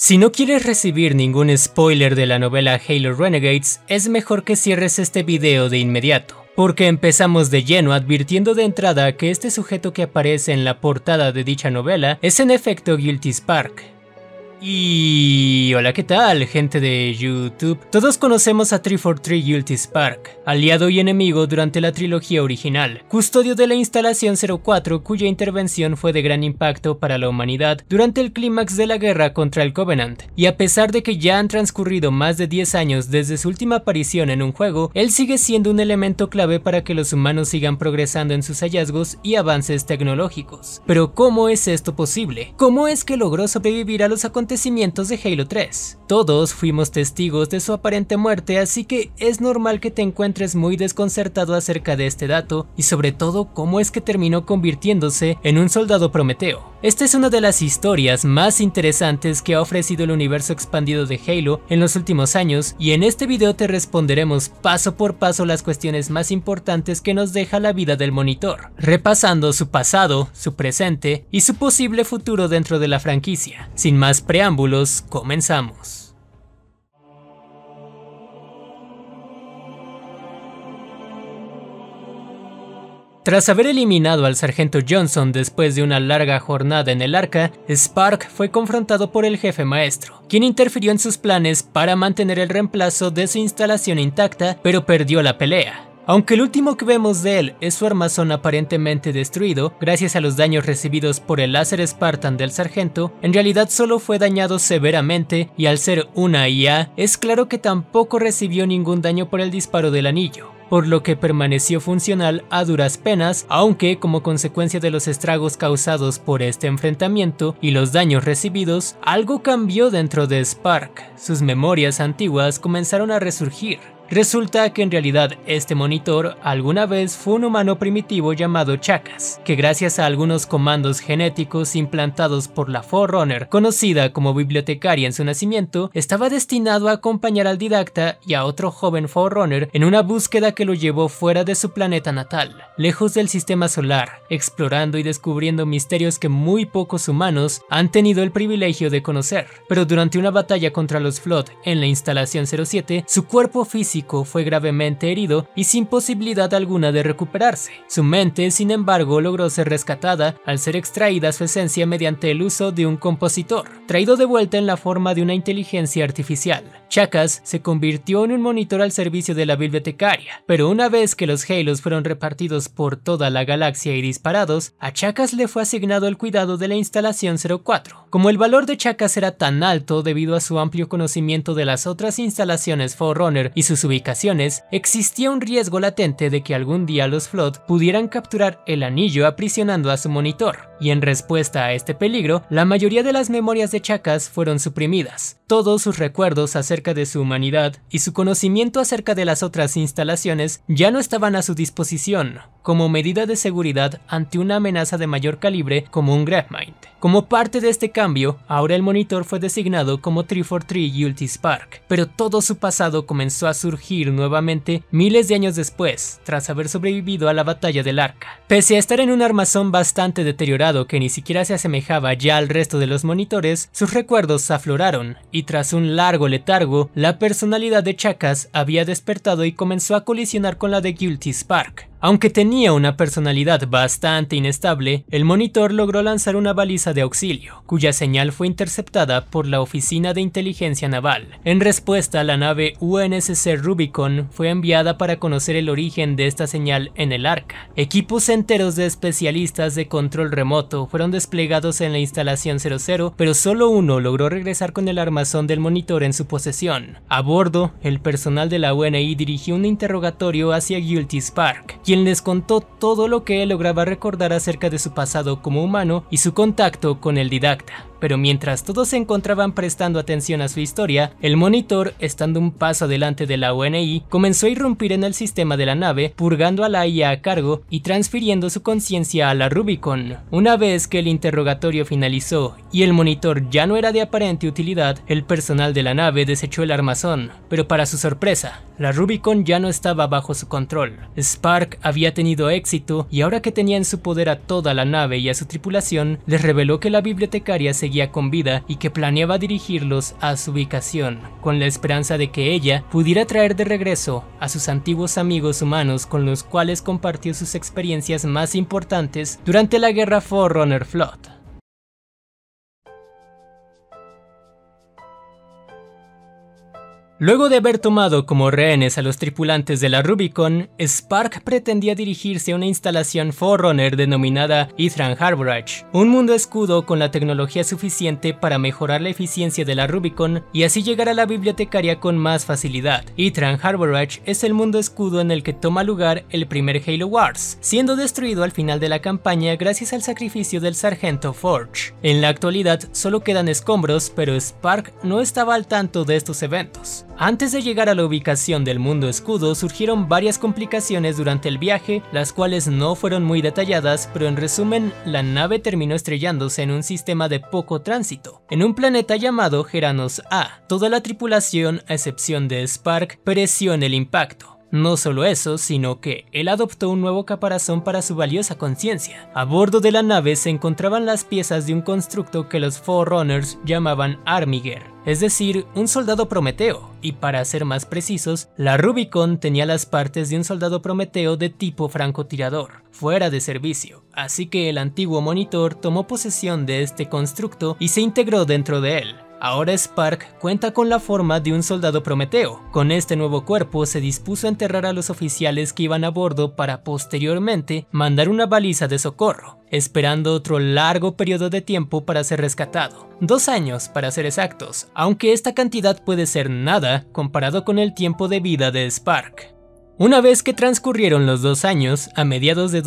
Si no quieres recibir ningún spoiler de la novela Halo Renegades, es mejor que cierres este video de inmediato, porque empezamos de lleno advirtiendo de entrada que este sujeto que aparece en la portada de dicha novela es en efecto Guilty Spark. Y hola, ¿qué tal, gente de YouTube? Todos conocemos a 343 Guilty Spark, aliado y enemigo durante la trilogía original, custodio de la instalación 04 cuya intervención fue de gran impacto para la humanidad durante el clímax de la guerra contra el Covenant, y a pesar de que ya han transcurrido más de 10 años desde su última aparición en un juego, él sigue siendo un elemento clave para que los humanos sigan progresando en sus hallazgos y avances tecnológicos. Pero ¿cómo es esto posible? ¿Cómo es que logró sobrevivir a los acontecimientos de Halo 3. Todos fuimos testigos de su aparente muerte, así que es normal que te encuentres muy desconcertado acerca de este dato y sobre todo cómo es que terminó convirtiéndose en un soldado Prometeo. Esta es una de las historias más interesantes que ha ofrecido el universo expandido de Halo en los últimos años, y en este video te responderemos paso por paso las cuestiones más importantes que nos deja la vida del monitor, repasando su pasado, su presente y su posible futuro dentro de la franquicia. Sin más preámbulos, comenzamos. Tras haber eliminado al sargento Johnson después de una larga jornada en el Arca, Spark fue confrontado por el jefe maestro, quien interfirió en sus planes para mantener el reemplazo de su instalación intacta, pero perdió la pelea. Aunque el último que vemos de él es su armazón aparentemente destruido, gracias a los daños recibidos por el láser Spartan del sargento, en realidad solo fue dañado severamente, y al ser una IA, es claro que tampoco recibió ningún daño por el disparo del anillo, por lo que permaneció funcional a duras penas, aunque como consecuencia de los estragos causados por este enfrentamiento y los daños recibidos, algo cambió dentro de Spark. Sus memorias antiguas comenzaron a resurgir. Resulta que en realidad este monitor alguna vez fue un humano primitivo llamado Chakas, que gracias a algunos comandos genéticos implantados por la Forerunner, conocida como bibliotecaria en su nacimiento, estaba destinado a acompañar al didacta y a otro joven Forerunner en una búsqueda que lo llevó fuera de su planeta natal, lejos del sistema solar, explorando y descubriendo misterios que muy pocos humanos han tenido el privilegio de conocer. Pero durante una batalla contra los Flood en la instalación 07, su cuerpo físico fue gravemente herido y sin posibilidad alguna de recuperarse. Su mente, sin embargo, logró ser rescatada al ser extraída su esencia mediante el uso de un compositor, traído de vuelta en la forma de una inteligencia artificial. Chakas se convirtió en un monitor al servicio de la bibliotecaria, pero una vez que los Halos fueron repartidos por toda la galaxia y disparados, a Chakas le fue asignado el cuidado de la instalación 04. Como el valor de Chakas era tan alto debido a su amplio conocimiento de las otras instalaciones Forerunner y sus ubicaciones, existía un riesgo latente de que algún día los Flood pudieran capturar el anillo aprisionando a su monitor, y en respuesta a este peligro, la mayoría de las memorias de Chakas fueron suprimidas. Todos sus recuerdos acerca de su humanidad y su conocimiento acerca de las otras instalaciones ya no estaban a su disposición, como medida de seguridad ante una amenaza de mayor calibre como un Gravemind. Como parte de este cambio, ahora el monitor fue designado como 343 Guilty Spark, pero todo su pasado comenzó a surgir nuevamente miles de años después, tras haber sobrevivido a la batalla del Arca. Pese a estar en un armazón bastante deteriorado que ni siquiera se asemejaba ya al resto de los monitores, sus recuerdos afloraron, y tras un largo letargo, la personalidad de Chakas había despertado y comenzó a colisionar con la de Guilty Spark. Aunque tenía una personalidad bastante inestable, el monitor logró lanzar una baliza de auxilio, cuya señal fue interceptada por la Oficina de Inteligencia Naval. En respuesta, la nave UNSC Rubicon fue enviada para conocer el origen de esta señal en el Arca. Equipos enteros de especialistas de control remoto fueron desplegados en la instalación 00, pero solo uno logró regresar con el armazón del monitor en su posesión. A bordo, el personal de la UNI dirigió un interrogatorio hacia Guilty Spark, quien les contó todo lo que él lograba recordar acerca de su pasado como humano y su contacto con el didacta. Pero mientras todos se encontraban prestando atención a su historia, el monitor, estando un paso adelante de la UNI, comenzó a irrumpir en el sistema de la nave, purgando a la IA a cargo y transfiriendo su conciencia a la Rubicon. Una vez que el interrogatorio finalizó y el monitor ya no era de aparente utilidad, el personal de la nave desechó el armazón, pero para su sorpresa, la Rubicon ya no estaba bajo su control. Spark había tenido éxito y ahora que tenía en su poder a toda la nave y a su tripulación, les reveló que la bibliotecaria seguía seguía con vida y que planeaba dirigirlos a su ubicación, con la esperanza de que ella pudiera traer de regreso a sus antiguos amigos humanos con los cuales compartió sus experiencias más importantes durante la guerra Forerunner Flood. Luego de haber tomado como rehenes a los tripulantes de la Rubicon, Spark pretendía dirigirse a una instalación Forerunner denominada Etheran Harborage, un mundo escudo con la tecnología suficiente para mejorar la eficiencia de la Rubicon y así llegar a la bibliotecaria con más facilidad. Etheran Harborage es el mundo escudo en el que toma lugar el primer Halo Wars, siendo destruido al final de la campaña gracias al sacrificio del sargento Forge. En la actualidad solo quedan escombros, pero Spark no estaba al tanto de estos eventos. Antes de llegar a la ubicación del mundo escudo surgieron varias complicaciones durante el viaje, las cuales no fueron muy detalladas, pero en resumen, la nave terminó estrellándose en un sistema de poco tránsito, en un planeta llamado Geranos A. Toda la tripulación, a excepción de Spark, pereció en el impacto. No solo eso, sino que él adoptó un nuevo caparazón para su valiosa conciencia. A bordo de la nave se encontraban las piezas de un constructo que los Forerunners llamaban Armiger, es decir, un soldado prometeo, y para ser más precisos, la Rubicon tenía las partes de un soldado prometeo de tipo francotirador, fuera de servicio, así que el antiguo monitor tomó posesión de este constructo y se integró dentro de él. Ahora Spark cuenta con la forma de un soldado prometeo. Con este nuevo cuerpo se dispuso a enterrar a los oficiales que iban a bordo para posteriormente mandar una baliza de socorro, esperando otro largo periodo de tiempo para ser rescatado. 2 años para ser exactos, aunque esta cantidad puede ser nada comparado con el tiempo de vida de Spark. Una vez que transcurrieron los 2 años, a mediados de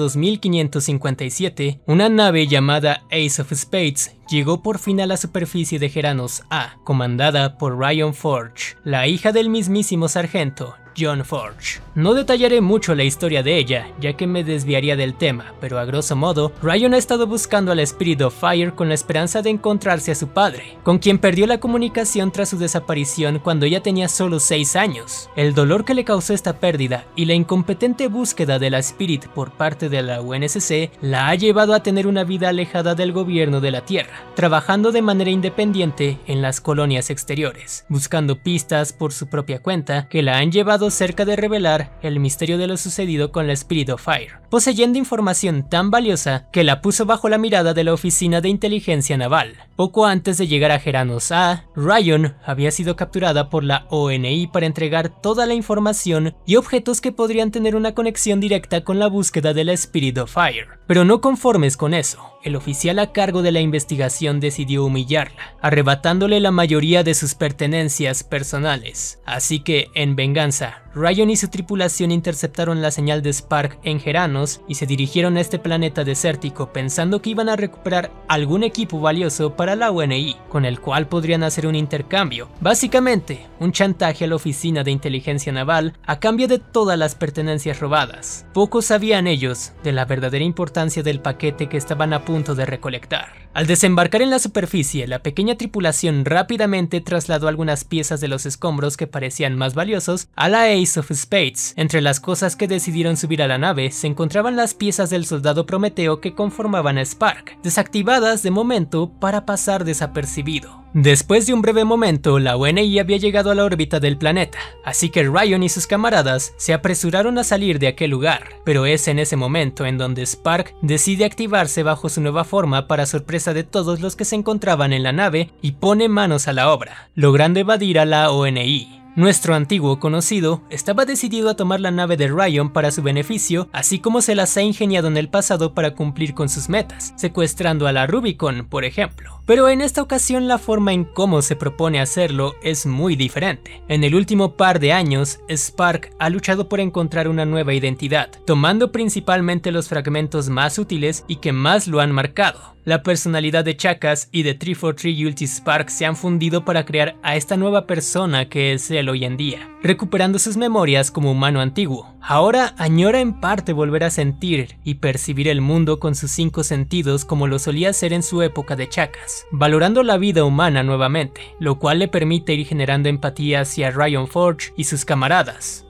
2557, una nave llamada Ace of Spades llegó por fin a la superficie de Geranos A, comandada por Ryan Forge, la hija del mismísimo sargento John Forge. No detallaré mucho la historia de ella, ya que me desviaría del tema, pero a grosso modo, Ryan ha estado buscando al Spirit of Fire con la esperanza de encontrarse a su padre, con quien perdió la comunicación tras su desaparición cuando ella tenía solo 6 años. El dolor que le causó esta pérdida y la incompetente búsqueda de la Spirit por parte de la UNSC la ha llevado a tener una vida alejada del gobierno de la Tierra, trabajando de manera independiente en las colonias exteriores, buscando pistas por su propia cuenta que la han llevado cerca de revelar el misterio de lo sucedido con la Spirit of Fire, poseyendo información tan valiosa que la puso bajo la mirada de la Oficina de Inteligencia Naval. Poco antes de llegar a Geranos A, Ryan había sido capturada por la ONI para entregar toda la información y objetos que podrían tener una conexión directa con la búsqueda de la Spirit of Fire. Pero no conformes con eso, el oficial a cargo de la investigación decidió humillarla, arrebatándole la mayoría de sus pertenencias personales. Así que, en venganza, Ryan y su tripulación interceptaron la señal de Spark en Geranos y se dirigieron a este planeta desértico pensando que iban a recuperar algún equipo valioso para la UNI, con el cual podrían hacer un intercambio. Básicamente, un chantaje a la Oficina de Inteligencia Naval a cambio de todas las pertenencias robadas. Poco sabían ellos de la verdadera importancia del paquete que estaban a punto de recolectar. Al desembarcar en la superficie, la pequeña tripulación rápidamente trasladó algunas piezas de los escombros que parecían más valiosos a la Ace of Spades. Entre las cosas que decidieron subir a la nave se encontraban las piezas del soldado prometeo que conformaban a Spark, desactivadas de momento para pasar desapercibido. Después de un breve momento, la UNI había llegado a la órbita del planeta, así que Ryan y sus camaradas se apresuraron a salir de aquel lugar, pero es en ese momento en donde Spark decide activarse bajo su nueva forma para sorpresa de todos los que se encontraban en la nave y pone manos a la obra, logrando evadir a la ONI. Nuestro antiguo conocido estaba decidido a tomar la nave de Ryan para su beneficio, así como se las ha ingeniado en el pasado para cumplir con sus metas, secuestrando a la Rubicon, por ejemplo. Pero en esta ocasión la forma en cómo se propone hacerlo es muy diferente. En el último par de años, Spark ha luchado por encontrar una nueva identidad, tomando principalmente los fragmentos más útiles y que más lo han marcado. La personalidad de Chakas y de 343 Ulti Spark se han fundido para crear a esta nueva persona que es él hoy en día, recuperando sus memorias como humano antiguo. Ahora añora en parte volver a sentir y percibir el mundo con sus 5 sentidos como lo solía hacer en su época de Chakas, valorando la vida humana nuevamente, lo cual le permite ir generando empatía hacia Ryan Forge y sus camaradas.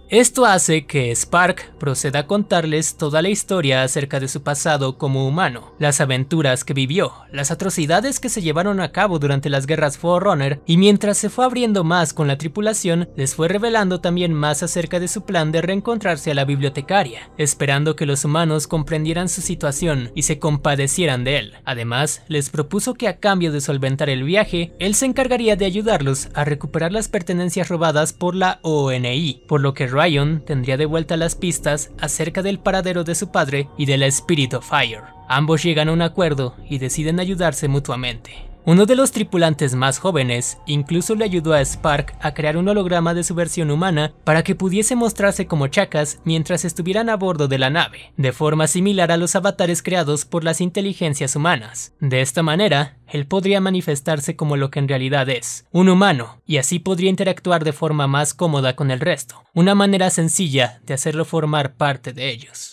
Esto hace que Spark proceda a contarles toda la historia acerca de su pasado como humano, las aventuras que vivió, las atrocidades que se llevaron a cabo durante las guerras Forerunner, y mientras se fue abriendo más con la tripulación, les fue revelando también más acerca de su plan de reencontrarse a la bibliotecaria, esperando que los humanos comprendieran su situación y se compadecieran de él. Además, les propuso que a cambio de solventar el viaje, él se encargaría de ayudarlos a recuperar las pertenencias robadas por la ONI, por lo que Ryan tendría de vuelta las pistas acerca del paradero de su padre y de la Spirit of Fire. Ambos llegan a un acuerdo y deciden ayudarse mutuamente. Uno de los tripulantes más jóvenes incluso le ayudó a Spark a crear un holograma de su versión humana para que pudiese mostrarse como chacas mientras estuvieran a bordo de la nave, de forma similar a los avatares creados por las inteligencias humanas. De esta manera, él podría manifestarse como lo que en realidad es, un humano, y así podría interactuar de forma más cómoda con el resto, una manera sencilla de hacerlo formar parte de ellos.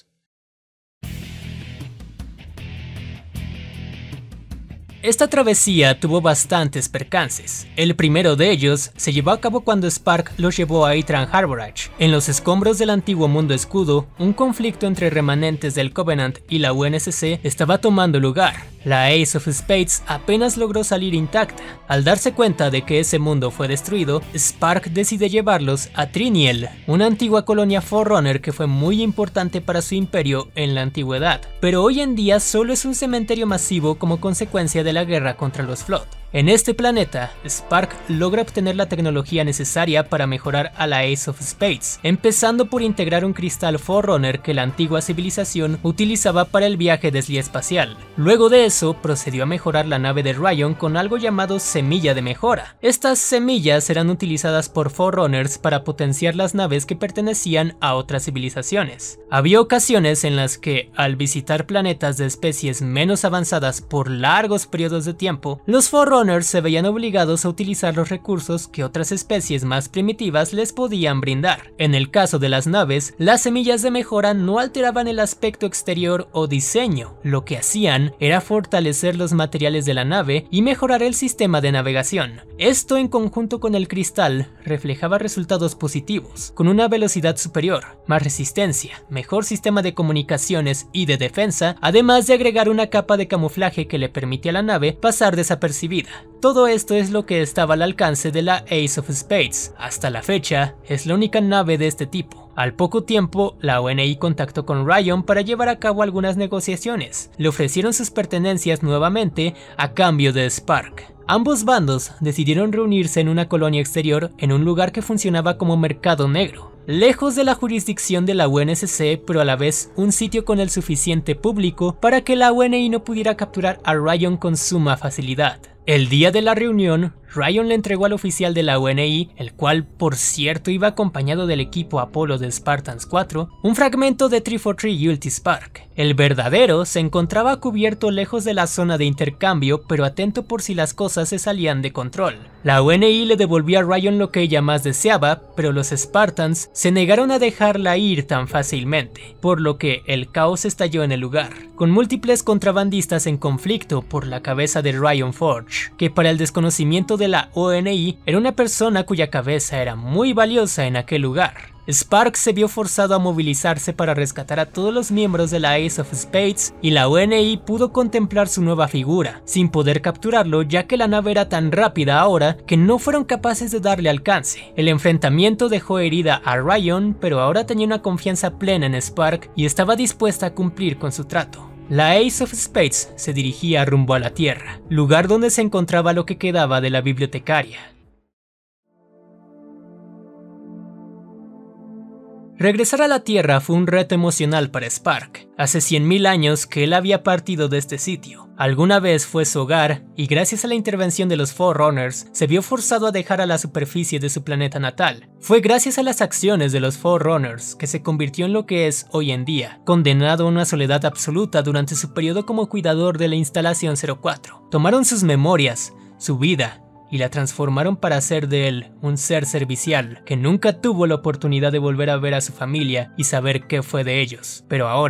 Esta travesía tuvo bastantes percances. El primero de ellos se llevó a cabo cuando Spark los llevó a Ytran Harborage. En los escombros del antiguo mundo escudo, un conflicto entre remanentes del Covenant y la UNSC estaba tomando lugar. La Ace of Spades apenas logró salir intacta. Al darse cuenta de que ese mundo fue destruido, Spark decide llevarlos a Triniel, una antigua colonia Forerunner que fue muy importante para su imperio en la antigüedad, pero hoy en día solo es un cementerio masivo como consecuencia de la guerra contra los Flood. En este planeta, Spark logra obtener la tecnología necesaria para mejorar a la Ace of Spades, empezando por integrar un cristal Forerunner que la antigua civilización utilizaba para el viaje desliespacial. Luego de eso, procedió a mejorar la nave de Ryan con algo llamado semilla de mejora. Estas semillas eran utilizadas por Forerunners para potenciar las naves que pertenecían a otras civilizaciones. Había ocasiones en las que, al visitar planetas de especies menos avanzadas por largos periodos de tiempo, los Forerunners se veían obligados a utilizar los recursos que otras especies más primitivas les podían brindar. En el caso de las naves, las semillas de mejora no alteraban el aspecto exterior o diseño, lo que hacían era fortalecer los materiales de la nave y mejorar el sistema de navegación. Esto en conjunto con el cristal reflejaba resultados positivos, con una velocidad superior, más resistencia, mejor sistema de comunicaciones y de defensa, además de agregar una capa de camuflaje que le permitía a la nave pasar desapercibida. Todo esto es lo que estaba al alcance de la Ace of Spades. Hasta la fecha, es la única nave de este tipo. Al poco tiempo, la ONI contactó con Ryan para llevar a cabo algunas negociaciones. Le ofrecieron sus pertenencias nuevamente a cambio de Spark. Ambos bandos decidieron reunirse en una colonia exterior en un lugar que funcionaba como mercado negro, lejos de la jurisdicción de la UNSC, pero a la vez un sitio con el suficiente público para que la ONI no pudiera capturar a Ryan con suma facilidad. El día de la reunión, Ryan le entregó al oficial de la ONI, el cual por cierto iba acompañado del equipo Apolo de Spartans 4, un fragmento de 343 Ulti Spark. El verdadero se encontraba cubierto lejos de la zona de intercambio, pero atento por si las cosas se salían de control. La ONI le devolvió a Ryan lo que ella más deseaba, pero los Spartans se negaron a dejarla ir tan fácilmente, por lo que el caos estalló en el lugar, con múltiples contrabandistas en conflicto por la cabeza de Ryan Forge, que para el desconocimiento de la ONI era una persona cuya cabeza era muy valiosa en aquel lugar. Spark se vio forzado a movilizarse para rescatar a todos los miembros de la Ace of Spades y la ONI pudo contemplar su nueva figura, sin poder capturarlo ya que la nave era tan rápida ahora que no fueron capaces de darle alcance. El enfrentamiento dejó herida a Ryan, pero ahora tenía una confianza plena en Spark y estaba dispuesta a cumplir con su trato. La Ace of Spades se dirigía rumbo a la Tierra, lugar donde se encontraba lo que quedaba de la bibliotecaria. Regresar a la Tierra fue un reto emocional para Spark. Hace 100.000 años que él había partido de este sitio. Alguna vez fue su hogar y gracias a la intervención de los Forerunners se vio forzado a dejar a la superficie de su planeta natal. Fue gracias a las acciones de los Forerunners que se convirtió en lo que es hoy en día, condenado a una soledad absoluta durante su periodo como cuidador de la instalación 04. Tomaron sus memorias, su vida, y la transformaron para hacer de él un ser servicial que nunca tuvo la oportunidad de volver a ver a su familia y saber qué fue de ellos. Pero ahora,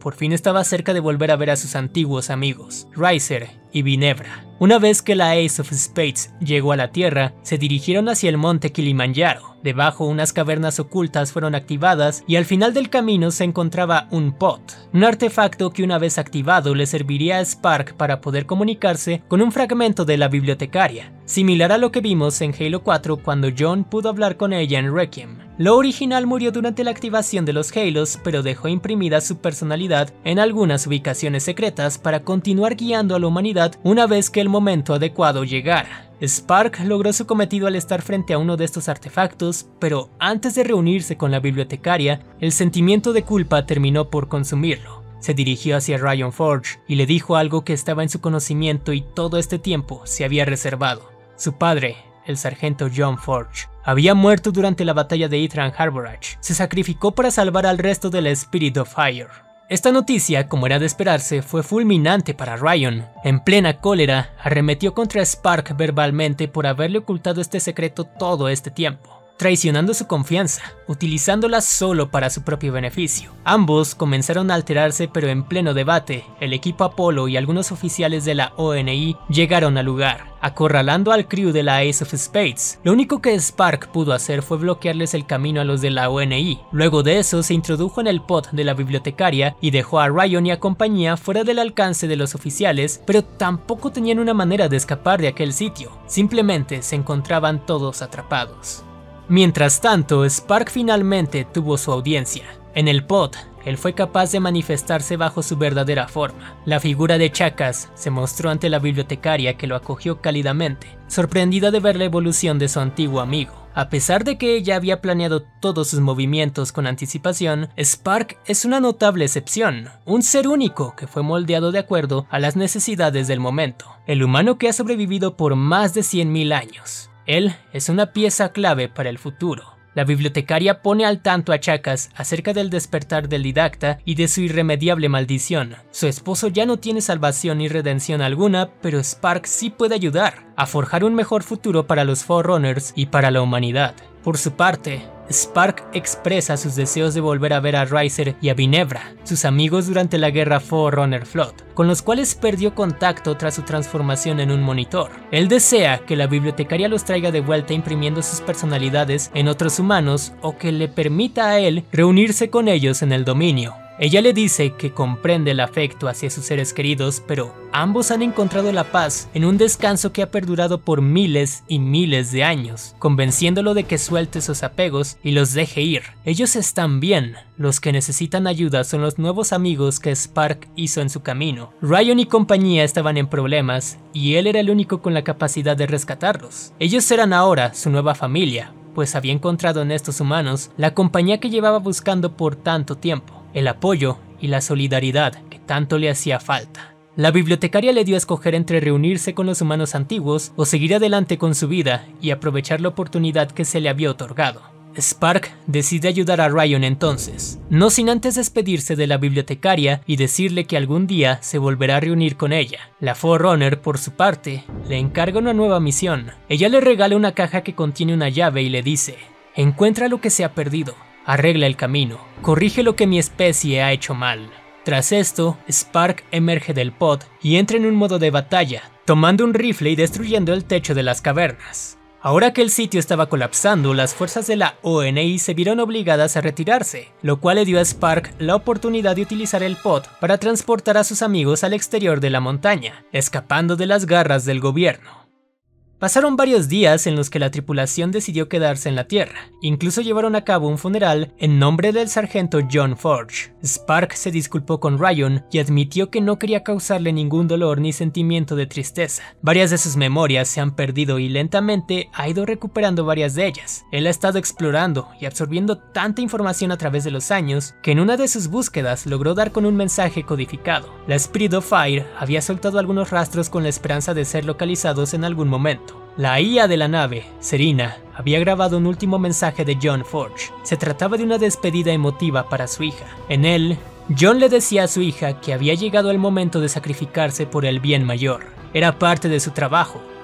por fin estaba cerca de volver a ver a sus antiguos amigos, Riser y Ginebra. Una vez que la Ace of Spades llegó a la Tierra, se dirigieron hacia el monte Kilimanjaro. Debajo, unas cavernas ocultas fueron activadas y al final del camino se encontraba un pot, un artefacto que una vez activado le serviría a Spark para poder comunicarse con un fragmento de la bibliotecaria, similar a lo que vimos en Halo 4 cuando John pudo hablar con ella en Requiem. Lo original murió durante la activación de los Halos, pero dejó imprimida su personalidad en algunas ubicaciones secretas para continuar guiando a la humanidad una vez que el momento adecuado llegara. Spark logró su cometido al estar frente a uno de estos artefactos, pero antes de reunirse con la bibliotecaria, el sentimiento de culpa terminó por consumirlo. Se dirigió hacia Ryan Forge y le dijo algo que estaba en su conocimiento y todo este tiempo se había reservado. Su padre, el sargento John Forge, había muerto durante la batalla de Yttrian Harborage. Se sacrificó para salvar al resto de la Spirit of Fire. Esta noticia, como era de esperarse, fue fulminante para Ryan. En plena cólera, arremetió contra Spark verbalmente por haberle ocultado este secreto todo este tiempo, traicionando su confianza, utilizándola solo para su propio beneficio. Ambos comenzaron a alterarse, pero en pleno debate, el equipo Apollo y algunos oficiales de la ONI llegaron al lugar, acorralando al crew de la Ace of Spades. Lo único que Spark pudo hacer fue bloquearles el camino a los de la ONI. Luego de eso se introdujo en el pod de la bibliotecaria y dejó a Ryan y a compañía fuera del alcance de los oficiales, pero tampoco tenían una manera de escapar de aquel sitio, simplemente se encontraban todos atrapados. Mientras tanto, Spark finalmente tuvo su audiencia. En el pod, él fue capaz de manifestarse bajo su verdadera forma. La figura de Chakas se mostró ante la bibliotecaria, que lo acogió cálidamente, sorprendida de ver la evolución de su antiguo amigo. A pesar de que ella había planeado todos sus movimientos con anticipación, Spark es una notable excepción, un ser único que fue moldeado de acuerdo a las necesidades del momento, el humano que ha sobrevivido por más de 100.000 años. Él es una pieza clave para el futuro. La bibliotecaria pone al tanto a Chakas acerca del despertar del didacta y de su irremediable maldición. Su esposo ya no tiene salvación ni redención alguna, pero Spark sí puede ayudar a forjar un mejor futuro para los Forerunners y para la humanidad. Por su parte, Spark expresa sus deseos de volver a ver a Riser y a Ginebra, sus amigos durante la guerra Forerunner Flood, con los cuales perdió contacto tras su transformación en un monitor. Él desea que la bibliotecaria los traiga de vuelta imprimiendo sus personalidades en otros humanos o que le permita a él reunirse con ellos en el dominio. Ella le dice que comprende el afecto hacia sus seres queridos, pero ambos han encontrado la paz en un descanso que ha perdurado por miles y miles de años, convenciéndolo de que suelte sus apegos y los deje ir. Ellos están bien, los que necesitan ayuda son los nuevos amigos que Spark hizo en su camino. Ryan y compañía estaban en problemas y él era el único con la capacidad de rescatarlos. Ellos serán ahora su nueva familia, pues había encontrado en estos humanos la compañía que llevaba buscando por tanto tiempo, el apoyo y la solidaridad que tanto le hacía falta. La bibliotecaria le dio a escoger entre reunirse con los humanos antiguos o seguir adelante con su vida y aprovechar la oportunidad que se le había otorgado. Spark decide ayudar a Ryan entonces, no sin antes despedirse de la bibliotecaria y decirle que algún día se volverá a reunir con ella. La Forerunner, por su parte, le encarga una nueva misión. Ella le regala una caja que contiene una llave y le dice: encuentra lo que se ha perdido, arregla el camino, corrige lo que mi especie ha hecho mal. Tras esto, Spark emerge del pod y entra en un modo de batalla, tomando un rifle y destruyendo el techo de las cavernas. Ahora que el sitio estaba colapsando, las fuerzas de la ONI se vieron obligadas a retirarse, lo cual le dio a Spark la oportunidad de utilizar el pod para transportar a sus amigos al exterior de la montaña, escapando de las garras del gobierno. Pasaron varios días en los que la tripulación decidió quedarse en la Tierra. Incluso llevaron a cabo un funeral en nombre del sargento John Forge. Spark se disculpó con Ryan y admitió que no quería causarle ningún dolor ni sentimiento de tristeza. Varias de sus memorias se han perdido y lentamente ha ido recuperando varias de ellas. Él ha estado explorando y absorbiendo tanta información a través de los años que en una de sus búsquedas logró dar con un mensaje codificado. La Spirit of Fire había soltado algunos rastros con la esperanza de ser localizados en algún momento. La IA de la nave, Serena, había grabado un último mensaje de John Forge. Se trataba de una despedida emotiva para su hija. En él, John le decía a su hija que había llegado el momento de sacrificarse por el bien mayor. Era parte de su trabajo,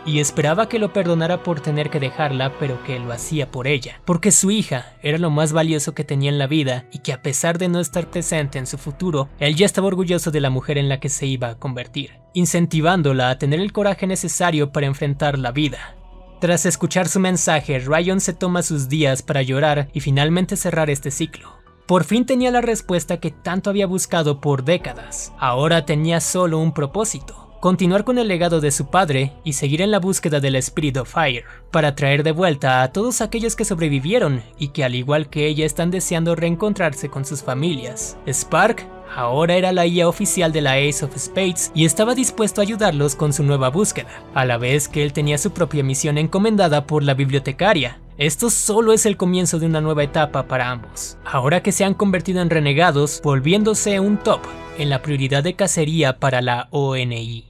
y esperaba que lo perdonara por tener que dejarla, pero que lo hacía por ella, porque su hija era lo más valioso que tenía en la vida y que a pesar de no estar presente en su futuro, él ya estaba orgulloso de la mujer en la que se iba a convertir, incentivándola a tener el coraje necesario para enfrentar la vida. Tras escuchar su mensaje, Ryan se toma sus días para llorar y finalmente cerrar este ciclo. Por fin tenía la respuesta que tanto había buscado por décadas. Ahora tenía solo un propósito: continuar con el legado de su padre y seguir en la búsqueda del Spirit of Fire, para traer de vuelta a todos aquellos que sobrevivieron y que al igual que ella están deseando reencontrarse con sus familias. Spark ahora era la IA oficial de la Ace of Spades y estaba dispuesto a ayudarlos con su nueva búsqueda, a la vez que él tenía su propia misión encomendada por la bibliotecaria. Esto solo es el comienzo de una nueva etapa para ambos, ahora que se han convertido en renegados, volviéndose un top en la prioridad de cacería para la ONI.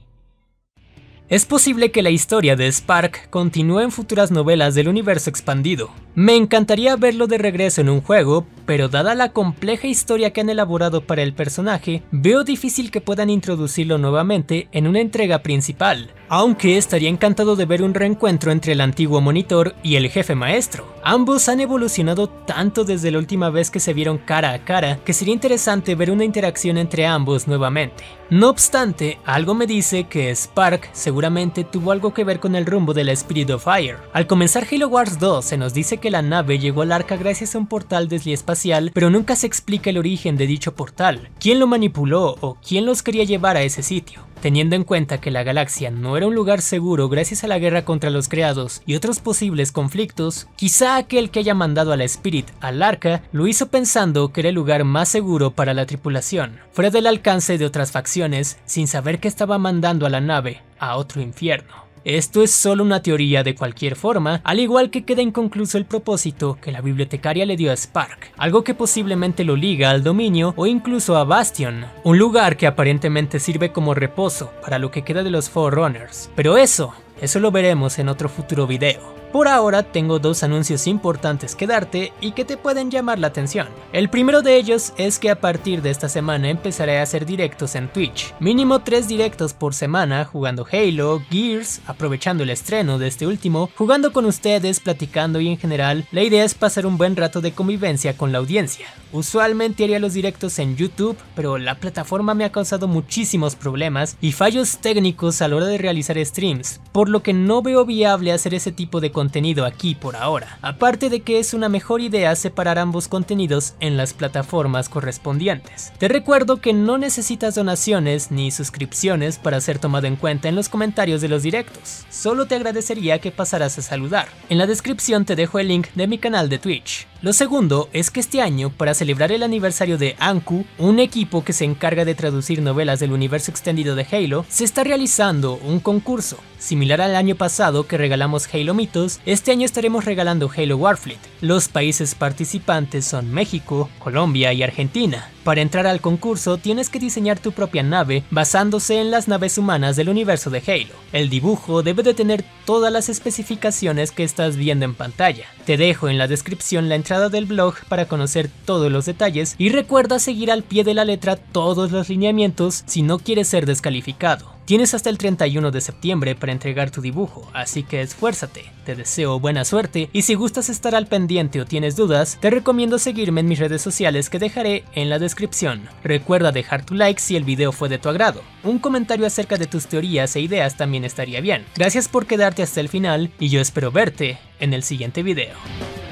Es posible que la historia de Spark continúe en futuras novelas del universo expandido. Me encantaría verlo de regreso en un juego, pero dada la compleja historia que han elaborado para el personaje, veo difícil que puedan introducirlo nuevamente en una entrega principal, aunque estaría encantado de ver un reencuentro entre el antiguo monitor y el jefe maestro. Ambos han evolucionado tanto desde la última vez que se vieron cara a cara que sería interesante ver una interacción entre ambos nuevamente. No obstante, algo me dice que Spark seguramente tuvo algo que ver con el rumbo de la Spirit of Fire. Al comenzar Halo Wars 2 se nos dice que la nave llegó al arca gracias a un portal espacial, pero nunca se explica el origen de dicho portal, quién lo manipuló o quién los quería llevar a ese sitio. Teniendo en cuenta que la galaxia no era un lugar seguro gracias a la guerra contra los creados y otros posibles conflictos, quizá aquel que haya mandado a la Spirit al arca lo hizo pensando que era el lugar más seguro para la tripulación, fuera del alcance de otras facciones, sin saber que estaba mandando a la nave a otro infierno. Esto es solo una teoría de cualquier forma, al igual que queda inconcluso el propósito que la bibliotecaria le dio a Spark, algo que posiblemente lo liga al dominio o incluso a Bastion, un lugar que aparentemente sirve como reposo para lo que queda de los Forerunners, pero eso lo veremos en otro futuro video. Por ahora tengo dos anuncios importantes que darte y que te pueden llamar la atención. El primero de ellos es que a partir de esta semana empezaré a hacer directos en Twitch, mínimo 3 directos por semana jugando Halo, Gears, aprovechando el estreno de este último, jugando con ustedes, platicando y en general, la idea es pasar un buen rato de convivencia con la audiencia. Usualmente haría los directos en YouTube, pero la plataforma me ha causado muchísimos problemas y fallos técnicos a la hora de realizar streams, por lo que no veo viable hacer ese tipo de contenido aquí por ahora, aparte de que es una mejor idea separar ambos contenidos en las plataformas correspondientes. Te recuerdo que no necesitas donaciones ni suscripciones para ser tomado en cuenta en los comentarios de los directos, solo te agradecería que pasaras a saludar. En la descripción te dejo el link de mi canal de Twitch. Lo segundo es que este año, para celebrar el aniversario de Anku, un equipo que se encarga de traducir novelas del universo extendido de Halo, se está realizando un concurso. Similar al año pasado que regalamos Halo Mythos, este año estaremos regalando Halo Warfleet. Los países participantes son México, Colombia y Argentina. Para entrar al concurso tienes que diseñar tu propia nave basándose en las naves humanas del universo de Halo. El dibujo debe de tener todas las especificaciones que estás viendo en pantalla. Te dejo en la descripción la entrada del blog para conocer todos los detalles y recuerda seguir al pie de la letra todos los lineamientos si no quieres ser descalificado. Tienes hasta el 31 de septiembre para entregar tu dibujo, así que esfuérzate. Te deseo buena suerte y si gustas estar al pendiente o tienes dudas, te recomiendo seguirme en mis redes sociales que dejaré en la descripción. Recuerda dejar tu like si el video fue de tu agrado. Un comentario acerca de tus teorías e ideas también estaría bien. Gracias por quedarte hasta el final y yo espero verte en el siguiente video.